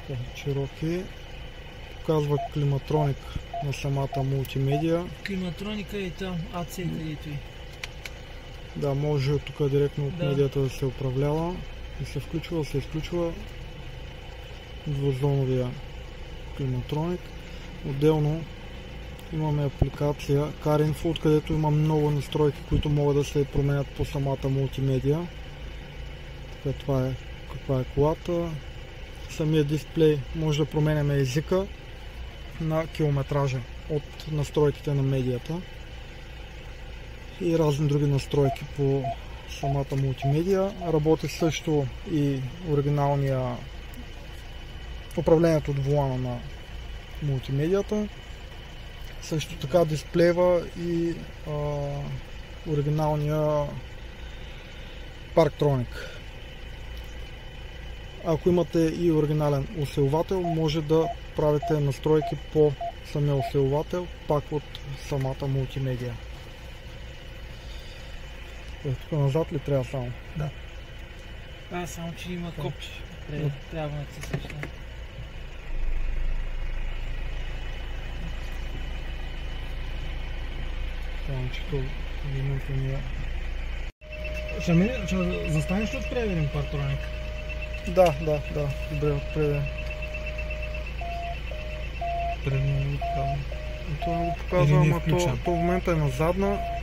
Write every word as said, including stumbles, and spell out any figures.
по-широки. Показва климатроник на самата мултимедия. Климатроника е там, А Ц където е. Да, може от тук директно от Да. медията да се управлява, да се включва, да се изключва двузоновия климатроник. Отделно имаме апликация CarInfo, откъдето има много настройки, които могат да се променят по самата мултимедия. Така, това е каква е колата. Самия дисплей може да променяме езика на километража от настройките на медията и разни други настройки по самата мултимедия. Работи също и оригиналния управлението от волана на мултимедията. Също така дисплейва и а, оригиналния парктроник. Ако имате и оригинален усилвател, може да правите настройки по самия усилвател, пак от самата мултимедия. Е, тук назад ли трябва само? Да. А, само че има копче. Трябва, трябва да натиснеш. Само че то в момента ни е... Ще, ми, ще застанеш от преден парктроник? Да, да, да. Добре, отпреде. Предно го показвам. Това го показва, ама то, то в момента е на задна.